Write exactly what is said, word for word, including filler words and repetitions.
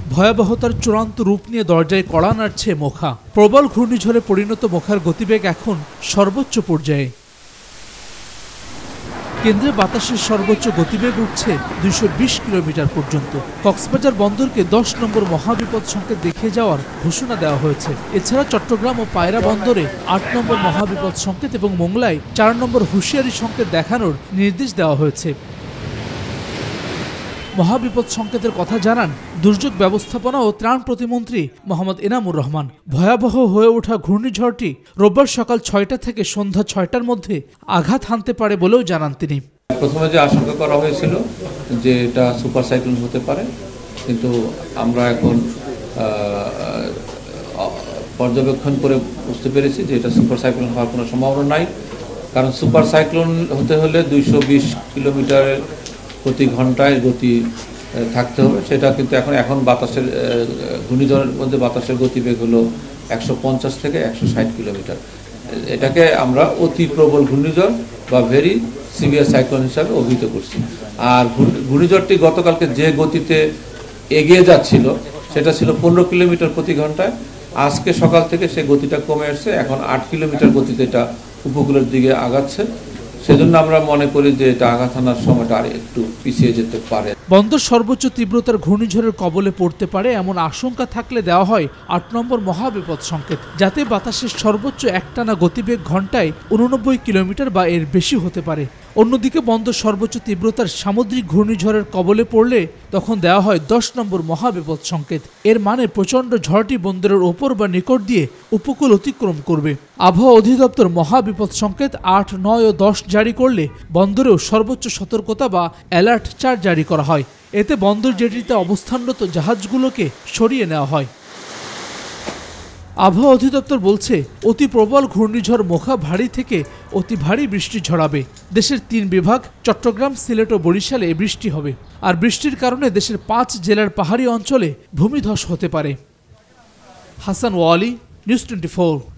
ভয়াবহতার চূড়ান্ত রূপ নিয়ে দরজায় কড়া নাড়ছে মোখা। প্রবল ঘূর্ণিঝড়ে পরিণত মোখার গতিবেগ এখন সর্বোচ্চ পর্যায়ে। কেন্দ্রে বাতাসের সর্বোচ্চ গতিবেগ উঠছে দুইশো বিশ কিলোমিটার পর্যন্ত। কক্সবাজার বন্দরকে দশ নম্বর মহাবিপদ সংকেত দেখিয়ে যাওয়ার ঘোষণা দেওয়া হয়েছে। এছাড়া চট্টগ্রাম ও পায়রা বন্দরে আট নম্বর মহাবিপদ সংকেত এবং মোংলায় চার নম্বর হুঁশিয়ারি সংকেত দেখানোর নির্দেশ দেওয়া হয়েছে। মহাবিপদ সংকেতের কথা জানান দুর্যোগ ব্যবস্থাপনা ও ত্রাণ প্রতিমন্ত্রী মোহাম্মদ এনামুর রহমান। ভয়াবহ হয়ে ওঠা ঘূর্ণিঝড়টি রোববার সকাল ছয়টা থেকে সন্ধ্যা ছয়টার মধ্যে আঘাত হানতে পারে বলেও জানান তিনি। প্রথমে যে আশঙ্কা করা হয়েছিল যে এটা সুপার সাইক্লোন হতে পারে, কিন্তু আমরা এখন পর্যবেক্ষণ করে বুঝতে পেরেছি যে এটা সুপার সাইক্লোন হওয়ার কোনো সম্ভাবনা নাই। কারণ সুপার সাইক্লোন হতে হলে দুইশো বিশ কিলোমিটারের প্রতি ঘন্টায় গতি থাকতে হবে, সেটা কিন্তু এখন এখন বাতাসের ঘূর্ণিঝড়ের মধ্যে বাতাসের গতিবেগ হলো একশো পঞ্চাশ থেকে একশো ষাট কিলোমিটার। এটাকে আমরা অতি প্রবল ঘূর্ণিঝড় বা ভেরি সিভিয়ার সাইক্লোন হিসাবে অভিহিত করছি। আর ঘূর্ণিঝড়টি গতকালকে যে গতিতে এগিয়ে যাচ্ছিল সেটা ছিল পনেরো কিলোমিটার প্রতি ঘন্টায়। আজকে সকাল থেকে সে গতিটা কমে আসছে, এখন আট কিলোমিটার গতিতে এটা উপকূলের দিকে আগাচ্ছে। সেজন্য আমরা মনে করি যে এটা আঘাত হানার সময়টা আর একটু পিছিয়ে যেতে পারে। বন্দর সর্বোচ্চ তীব্রতার ঘূর্ণিঝড়ের কবলে পড়তে পারে এমন আশঙ্কা থাকলে দেওয়া হয় আট নম্বর মহাবিপদ সংকেত, যাতে বাতাসের সর্বোচ্চ একটানা গতিবেগ ঘন্টায় উননব্বই কিলোমিটার বা এর বেশি হতে পারে। অন্যদিকে বন্দর সর্বোচ্চ তীব্রতার সামুদ্রিক ঘূর্ণিঝড়ের কবলে পড়লে তখন দেওয়া হয় দশ নম্বর মহাবিপদ সংকেত। এর মানে প্রচণ্ড ঝড়টি বন্দরের ওপর বা নিকট দিয়ে উপকূল অতিক্রম করবে। আবহাওয়া অধিদপ্তর মহাবিপদ সংকেত আট, নয় ও দশ জারি করলে বন্দরেও সর্বোচ্চ সতর্কতা বা অ্যালার্ট চার জারি করা হয়। এতে বন্দর জেটিতে অবস্থানরত জাহাজগুলোকে সরিয়ে নেওয়া হয়। আবহাওয়া অধিদপ্তর বলছে অতি প্রবল ঘূর্ণিঝড় মোখা ভারী থেকে অতি ভারী বৃষ্টি ঝরাবে। দেশের তিন বিভাগ চট্টগ্রাম, সিলেট ও বরিশালে বৃষ্টি হবে। আর বৃষ্টির কারণে দেশের পাঁচ জেলার পাহাড়ি অঞ্চলে ভূমিধস হতে পারে। Hasan Wali, news twenty four.